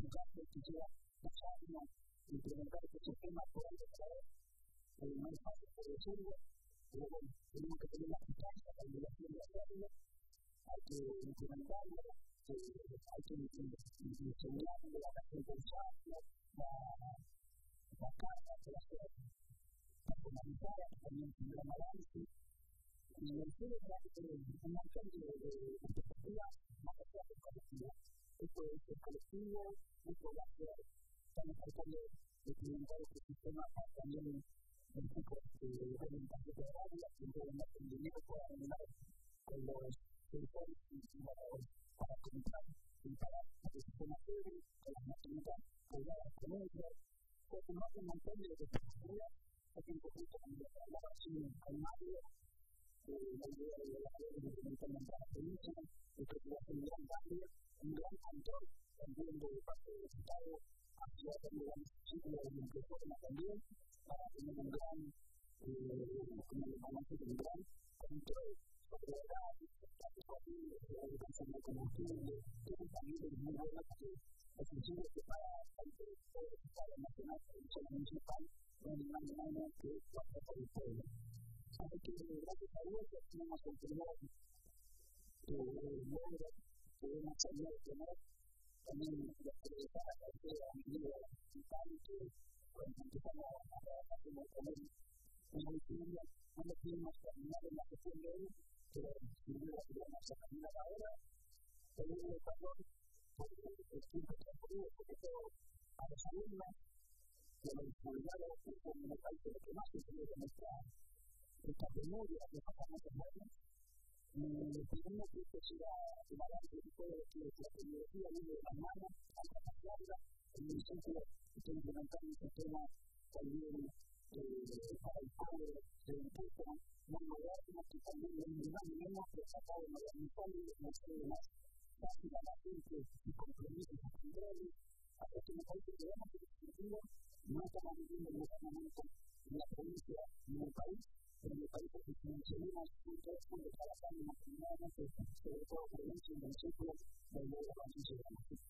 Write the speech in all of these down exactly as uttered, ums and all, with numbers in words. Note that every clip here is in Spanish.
lugar de quisiera pasarnos, implementar este sistema por el Estado, no es fácil por decirlo, pero bueno, tenemos que tener la eficacia, la obligación de hacerlo, hay que implementarlo, hay que enseñarlo, hay que pensarlo, la carga que va a ser personalizada, que también tendrá un análisis, y el cielo va a tener un montón de expectativas más allá del colectivo. Esto es el colectivo, esto va a ser, estamos tratando de implementar este sistema también en tipos de reglamentación de áreas, que pueden hacer dinero para ganar con los sectores para comprar, para el sistema libre, con las maquinitas colgadas con ellos, o que no hace un montón de expectativas, es importante también hablar así con Mario. La idea de la ley de implementar la política, de que se hace un gran cambio, un gran control también de parte del Estado hacia también la disciplina de la reforma también, para tener un gran, como le vamos a decir, un gran control sobre la edad, la educación de combustible, que también es muy buena porque es sencillo que para el Estado Nacional y el municipal no hay nada menos que cuatro por el pueblo. Así que gracias a Dios tenemos el primer logro que hemos salido a tener también de aprovechar la cartera a nivel municipal que cuando empezamos a trabajar con el colegio en el estudio no lo pudimos terminar en la gestión de él, pero sin duda que vamos a terminar ahora. El Ecuador, por el tiempo transcurrido, sobre todo a los alumnos, que los estudiados que son en el país de lo que más se tiene de nuestra esta memoria que pasan muchos años, pedimos que esto sea el avance de todo lo que la tecnología viene de las manos, hay que apoyarla, el municipio está implementando un sistema también para el pago de impuestos muy moderno, que también es muy menos, pero tratado de modernizarlo, no sé más fácil a la gente y compromisos a controles, a lo que me parece que vamos en ese sentido, no estamos viviendo en este momento en la provincia ni en el país, pero me parece que si seguimos juntos, juntos trabajando mancomunadamente, sobre todo por el municipio, donde vamos a llegar.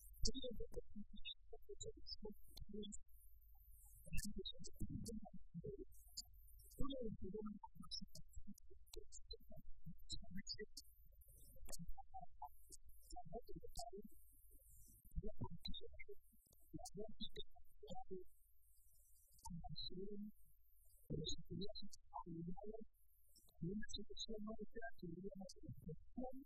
Pero si tuviéramos comunidades en una situación nuestra, tendríamos una expresión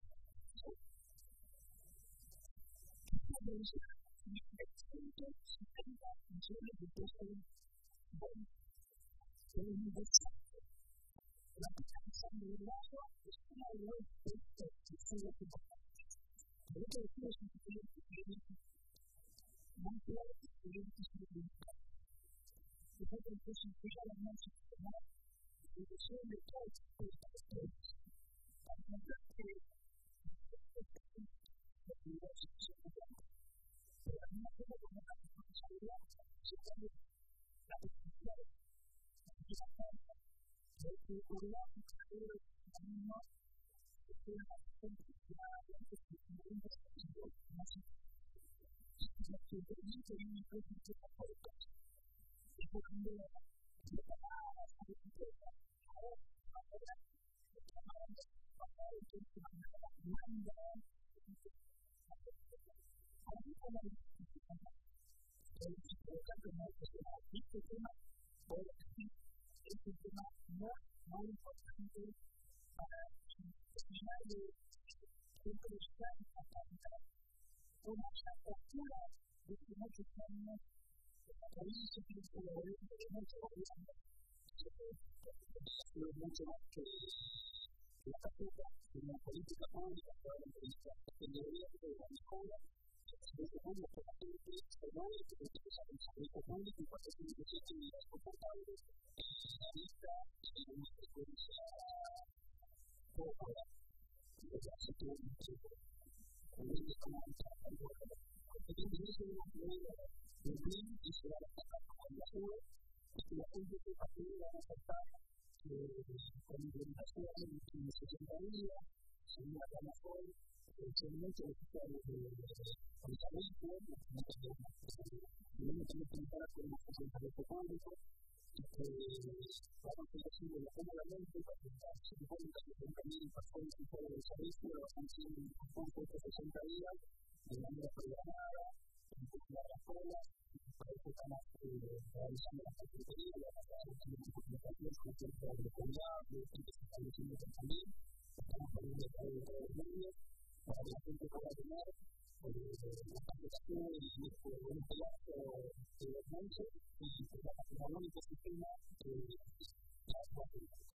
como dice una expresión setenta funciones de puesto bueno, pero es muy interesante. La picanza de un lado es una de las cosas que son las importantes. Por eso decimos que tenemos que tener muy claro que tenemos que ser limitados. Después de que se empieza la noche a tomar la dirección de todos los sectores, para encontrar que los negocios se puedan, pero al mismo tiempo con una responsabilidad, se puede la posibilidad de la falta de seguridad y carrera de la misma, que sea la posibilidad de que se puedan hacer más importantes. Lo que permite una cosa que se puede hacer. Y cuando se prepara la política, ahora, ahora, se prepara la política, la demanda, así como la política, el sistema que no se da, este tema, por decir, es un tema muy, muy importante para terminar de siempre estar a cambiar una estructura de muchos años. La provincia tiene que colaborar de mucho gobierno, pero mucho más que la carpeta de una política pública para la política que debería ser la mejor, desde segundo por la gente, según el que se usa en servicio público y cuatro mil doscientas unidades confortables, la lista de una frecuencia poco de la sector público. Con el que estamos trabajando, porque tiene que ser una medida el bien y se va a destacar con la segura, es que la gente que partida va a aceptar que con implementación en sesenta días, se una gana hoy, el segmento de el servicio, no tenemos que entrar con un servicio público, que vamos a decir cómodamente para que se encuentre que también personas que fueron del servicio han sido un punto de sesenta días de manera programada, en la escuela, para eso estamos realizando la secretaría, la secretaría de comunicación con el centro de comunidad, de distintos establecimientos también, estamos poniendo a través de todos los medios, para que la gente pueda tener la capacitación y un pedazo de los montes y la único sistema de la